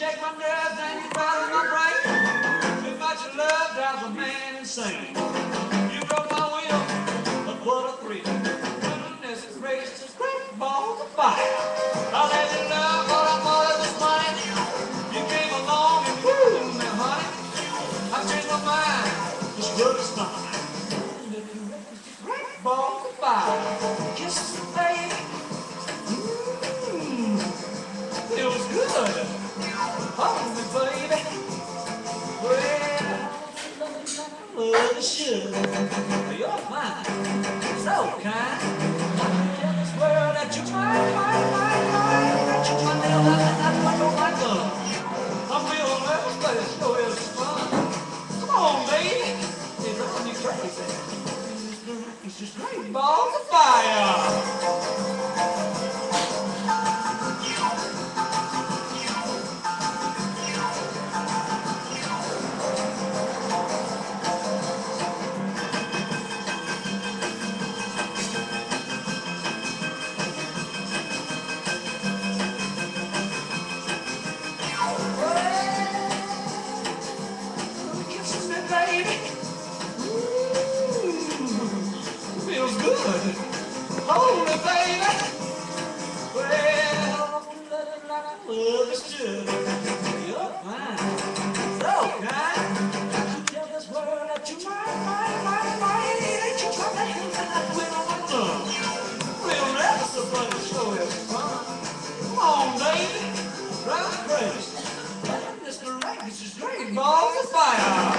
shake my nerves and you rattle my brain. Too much love drives a man insane. You broke my will, but what a thrill. Goodness gracious, great balls of fire. I let you love what I thought it was mine. You came along and woo me, honey. I changed my mind, this world is mine. Great balls of fire. Kisses me, baby. Feels good. Hold me, baby. Well, love is should. You're fine, so kind. I can tell this world that you're mine, that you're my little love, and that's what you're my love. I'm feeling nervous, but it sure is fun. Come on, baby. It drives me crazy. It's just great balls of fire. Feels good. Hold me, baby. Well, love is good. You're fine. So kind. You tell this world that you're mine. Ain't you trying to hang out with my love? We'll never somebody show us fun. Come on, baby. Drive me crazy. This is great balls of fire.